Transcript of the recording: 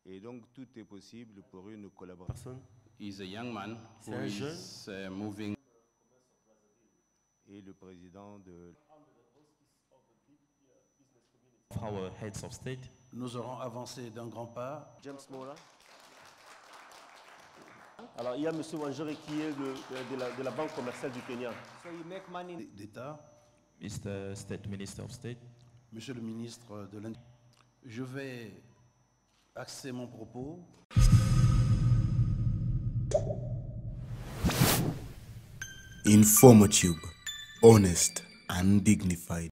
Et donc tout est possible pour une collaboration. He's a young man who C'est un jeune. is moving. Et le président de Our heads of state. Nous aurons avancé d'un grand pas. James Mola. Alors, il y a M. Wanjore qui est de la Banque commerciale du Kenya. So you make money. D'État, Mr. State Minister of State. Monsieur le ministre de l'Industrie. Je vais axer mon propos. Informatube, honest and dignified.